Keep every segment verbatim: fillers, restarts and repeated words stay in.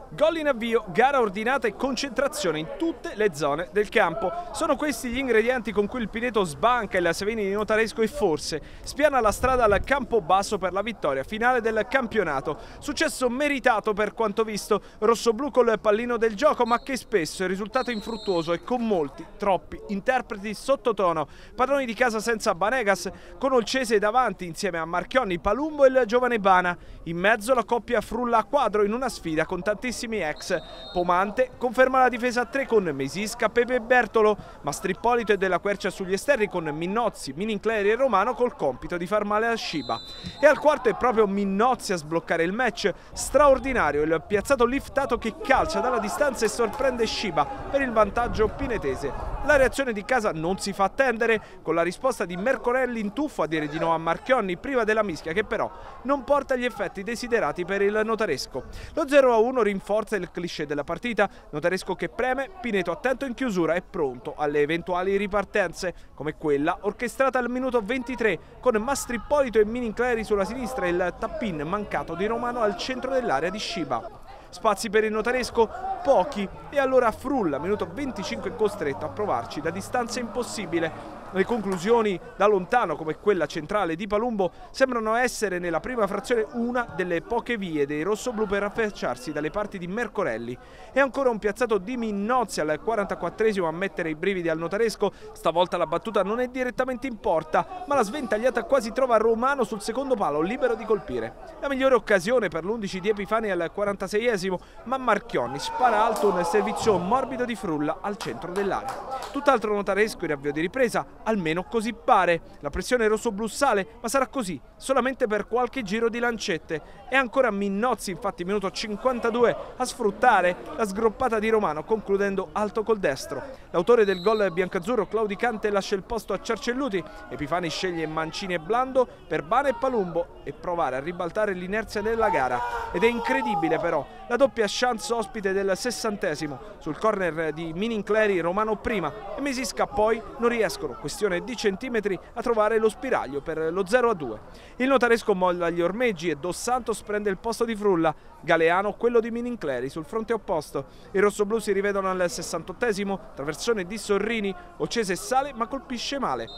Gol in avvio, gara ordinata e concentrazione in tutte le zone del campo. Sono questi gli ingredienti con cui il Pineto sbanca il Severini di Notaresco e forse spiana la strada al Campobasso per la vittoria finale del campionato. Successo meritato per quanto visto, rossoblù col pallino del gioco, ma che spesso è risultato infruttuoso e con molti, troppi interpreti sottotono. Padroni di casa senza Banegas, con Olcese davanti insieme a Marchionni, Palumbo e il giovane Bana. In mezzo la coppia frulla a quadro in una sfida con tantissimi ex. Pomante conferma la difesa a tre con Mesisca, Pepe e Bertolo, ma Strippolito e Della Quercia sugli esterni con Minnozzi, Minincleri e Romano col compito di far male a Sciba. E al quarto è proprio Minnozzi a sbloccare il match. Straordinario il piazzato liftato che calcia dalla distanza e sorprende Sciba per il vantaggio pinetese. La reazione di casa non si fa attendere, con la risposta di Mercorelli in tuffo a dire di no a Marchionni prima della mischia, che però non porta gli effetti desiderati per il Notaresco. Lo zero a uno rinforza il cliché della partita, Notaresco che preme, Pineto attento in chiusura e pronto alle eventuali ripartenze, come quella orchestrata al minuto ventitré con Mastrippolito e Minincleri sulla sinistra e il tappin mancato di Romano al centro dell'area di Sciba. Spazi per il Notaresco? Pochi, e allora Frulla, minuto venticinque, costretto a provarci da distanza impossibile. Le conclusioni da lontano, come quella centrale di Palumbo, sembrano essere nella prima frazione una delle poche vie dei rossoblù per affacciarsi dalle parti di Mercorelli. E ancora un piazzato di Minnozzi al quarantaquattresimo a mettere i brividi al Notaresco. Stavolta la battuta non è direttamente in porta, ma la sventagliata quasi trova Romano sul secondo palo, libero di colpire. La migliore occasione per l'undici di Epifani al quarantaseiesimo, ma Marchionni spara alto un servizio morbido di Frulla al centro dell'area. Tutt'altro Notaresco in avvio di ripresa, almeno così pare. La pressione rossoblù sale, ma sarà così solamente per qualche giro di lancette. E ancora Minnozzi, infatti, minuto cinquantadue, a sfruttare la sgroppata di Romano, concludendo alto col destro. L'autore del gol biancazzurro, Claudicante, lascia il posto a Ciarcelluti. Epifani sceglie Mancini e Blando per Bana e Palumbo e provare a ribaltare l'inerzia della gara. Ed è incredibile però la doppia chance ospite del sessantesimo. Sul corner di Minincleri, Romano prima e Mesisca poi non riescono, questione di centimetri, a trovare lo spiraglio per lo zero a due. Il Notaresco molla gli ormeggi e Dos Santos prende il posto di Frulla, Galeano quello di Minincleri sul fronte opposto. I rossoblù si rivedono al sessantottesimo, traversone di Sorrini, Olcese sale ma colpisce male.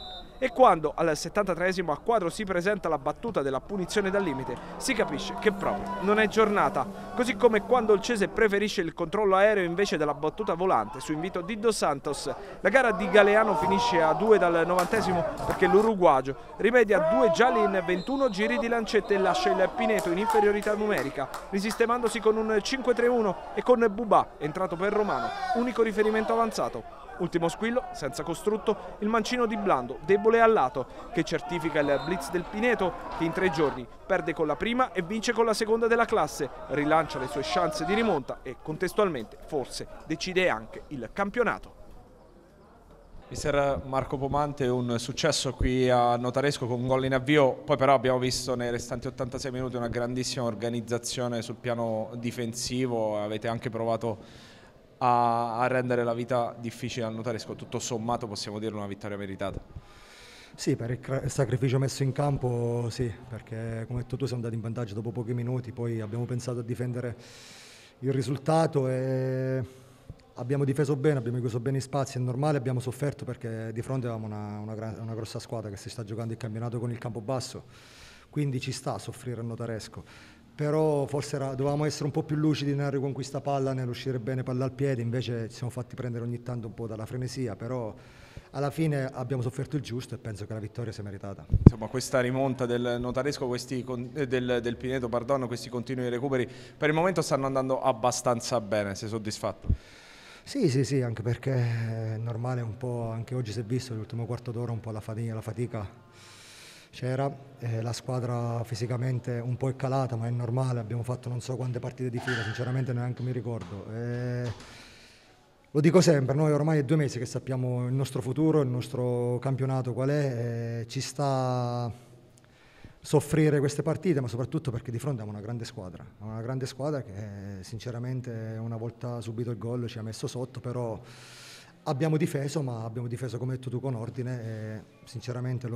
E quando al settantatreesimo a quadro si presenta la battuta della punizione dal limite, si capisce che proprio non è giornata. Così come quando Olcese preferisce il controllo aereo invece della battuta volante su invito di Dos Santos. La gara di Galeano finisce a due dal novantesimo perché l'uruguagio rimedia due gialli in ventuno giri di lancette e lascia il Pineto in inferiorità numerica, risistemandosi con un cinque tre uno e con Bubà entrato per Romano, unico riferimento avanzato. Ultimo squillo, senza costrutto, il mancino di Blando, debole al lato, che certifica il blitz del Pineto, che in tre giorni perde con la prima e vince con la seconda della classe, rilancia le sue chance di rimonta e contestualmente, forse, decide anche il campionato. Mister Marco Pomante, un successo qui a Notaresco con un gol in avvio, poi però abbiamo visto nei restanti ottantasei minuti una grandissima organizzazione sul piano difensivo, avete anche provato a, a rendere la vita difficile al Notaresco. Tutto sommato possiamo dire una vittoria meritata. Sì, per il sacrificio messo in campo sì, perché come hai detto tu siamo andati in vantaggio dopo pochi minuti, poi abbiamo pensato a difendere il risultato e abbiamo difeso bene, abbiamo chiuso bene i spazi, è normale, abbiamo sofferto perché di fronte avevamo una, una, una grossa squadra che si sta giocando il campionato con il Campobasso, quindi ci sta a soffrire il Notaresco. Però forse era, dovevamo essere un po' più lucidi nella riconquista palla, nell'uscire bene palla al piede, invece ci siamo fatti prendere ogni tanto un po' dalla frenesia, però alla fine abbiamo sofferto il giusto e penso che la vittoria sia meritata. Insomma, questa rimonta del Notaresco, questi, del, del Pineto, perdono, questi continui recuperi, per il momento stanno andando abbastanza bene, sei soddisfatto? Sì, sì, sì, anche perché è normale un po', anche oggi si è visto l'ultimo quarto d'ora un po' la fatica, la fatica c'era, eh, la squadra fisicamente un po' è calata, ma è normale, abbiamo fatto non so quante partite di fila, sinceramente neanche mi ricordo. Eh, lo dico sempre, noi ormai è due mesi che sappiamo il nostro futuro, il nostro campionato qual è, eh, ci sta soffrire queste partite, ma soprattutto perché di fronte a una grande squadra, a una grande squadra che sinceramente una volta subito il gol ci ha messo sotto, però abbiamo difeso, ma abbiamo difeso come hai detto tu con ordine e sinceramente loro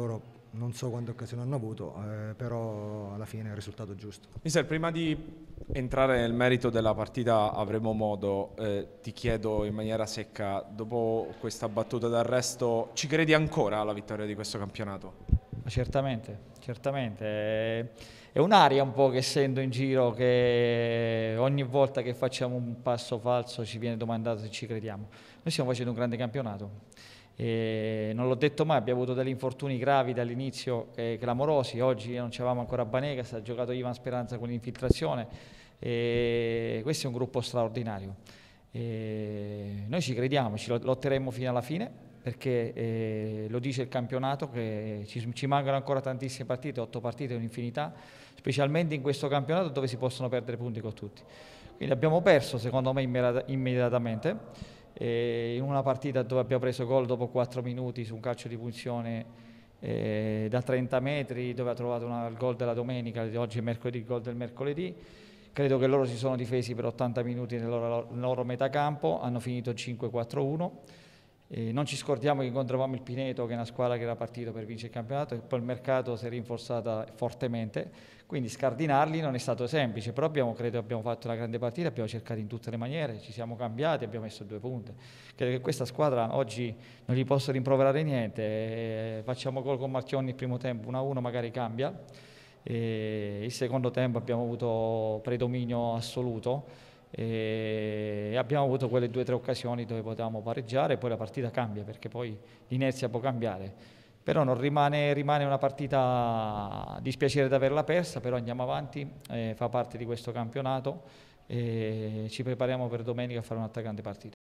non so quante occasioni hanno avuto, eh, però alla fine è il risultato giusto. Mister, prima di entrare nel merito della partita avremo modo, eh, ti chiedo in maniera secca, dopo questa battuta d'arresto, ci credi ancora alla vittoria di questo campionato? Certamente, certamente. È un'aria un po' che sento in giro, che ogni volta che facciamo un passo falso ci viene domandato se ci crediamo. Noi stiamo facendo un grande campionato. E non l'ho detto mai, abbiamo avuto degli infortuni gravi dall'inizio, eh, clamorosi. Oggi non c'avevamo ancora Banegas, ha giocato Ivan Speranza con l'infiltrazione. E questo è un gruppo straordinario. E noi ci crediamo, ci lotteremo fino alla fine, perché eh, lo dice il campionato che ci, ci mancano ancora tantissime partite, otto partite è un'infinità, specialmente in questo campionato dove si possono perdere punti con tutti. Quindi abbiamo perso, secondo me, immediatamente. Eh, in una partita dove abbiamo preso gol dopo quattro minuti su un calcio di punizione eh, da trenta metri, dove ha trovato una, il gol della domenica, oggi è mercoledì, il gol del mercoledì. Credo che loro si sono difesi per ottanta minuti nel loro, nel loro metacampo, hanno finito cinque quattro uno. Eh, non ci scordiamo che incontravamo il Pineto, che è una squadra che era partita per vincere il campionato, e poi il mercato si è rinforzata fortemente, quindi scardinarli non è stato semplice, però abbiamo, credo abbiamo fatto una grande partita, abbiamo cercato in tutte le maniere, ci siamo cambiati, abbiamo messo due punte. Credo che questa squadra oggi non gli posso rimproverare niente, eh, facciamo gol con Marchionni il primo tempo, uno a uno magari cambia, e il secondo tempo abbiamo avuto predominio assoluto, e abbiamo avuto quelle due o tre occasioni dove potevamo pareggiare e poi la partita cambia, perché poi l'inerzia può cambiare, però non rimane, rimane una partita dispiacere di averla persa, però andiamo avanti, eh, fa parte di questo campionato e ci prepariamo per domenica a fare un'altra grande partita.